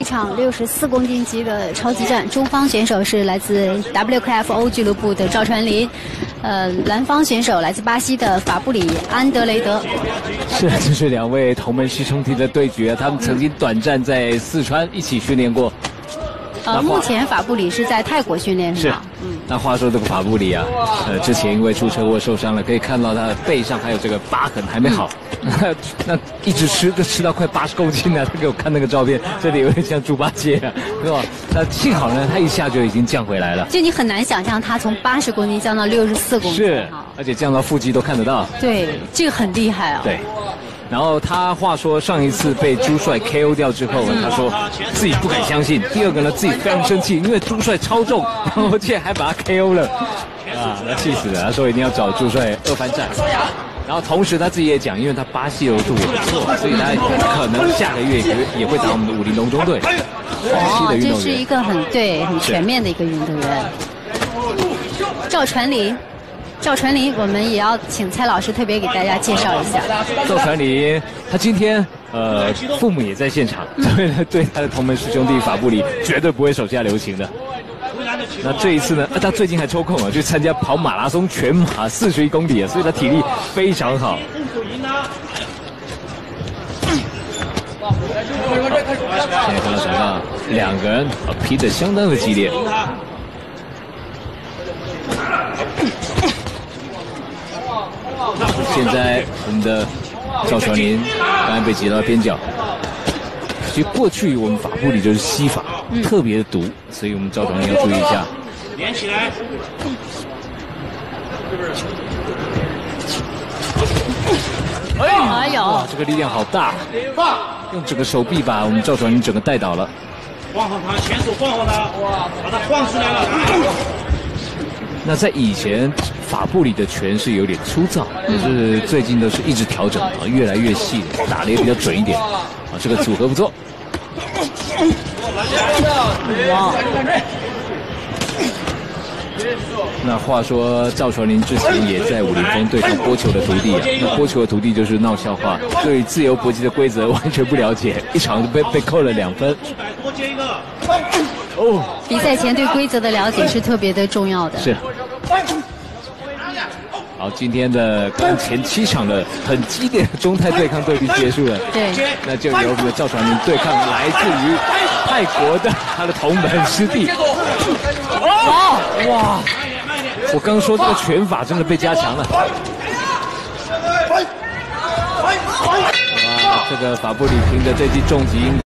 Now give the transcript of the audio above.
场64公斤级的超级战，中方选手是来自 WKFO 俱乐部的赵传林，蓝方选手来自巴西的法布里安德雷德。 是，这是两位同门师兄弟的对决，他们曾经短暂在四川一起训练过。 目前法布里是在泰国训练是吧？ 那话说这个法布里啊，之前因为出车祸受伤了，可以看到他的背上还有这个疤痕还没好，那一直吃到快80公斤了。他给我看那个照片，这里有点像猪八戒啊，是吧？那幸好呢，他一下就已经降回来了。 就你很难想象他从80公斤降到64公斤， 是，而且降到腹肌都看得到。 对，这个很厉害啊。 对。然后他话说，上一次被朱帅 KO 掉之后，他说自己不敢相信。第二个呢，自己非常生气，因为朱帅超重，然后竟然还把他 KO 了，啊，那气死了。他说一定要找朱帅2番战。然后同时他自己也讲，因为他巴西柔术也不错，所以他可能下个月也会打我们的武林龙中队。 哦，这是一个很全面的一个运动员。赵传林，我们也要请蔡老师特别给大家介绍一下。 赵传林，他今天父母也在现场，所以呢，对他的同门师兄弟法布里绝对不会手下留情的。那这一次呢，他最近还抽空啊去参加跑马拉松全马41公里啊，所以他体力非常好。现在看到场上两个人拼得相当的激烈。现在我们的赵传林刚才被挤到边角。其实过去我们法布里就是西法，特别的毒，所以我们赵传林要注意一下。连起来。 哎呦！ 哇，这个力量好大！用整个手臂把我们赵传林整个带倒了。 晃晃他，前手晃晃他，哇，把他晃出来了。 那在以前，法布里的拳是有点粗糙，可是最近都是一直调整啊，越来越细，打得也比较准一点。啊，这个组合不错。哇！那话说，赵传林之前也在武林风对抗波球的徒弟啊，那波球的徒弟就是闹笑话，对自由搏击的规则完全不了解，一场就被扣了2分。 多接一个。 哦，比赛前对规则的了解是特别的重要的。 是。好，今天的前7场的很激烈的中泰对抗都已经结束了。 对。 那就由我们的赵传林对抗来自于泰国的他的同门师弟。哇！我刚说这个拳法真的被加强了。哇，这个法布里凭着这记重击。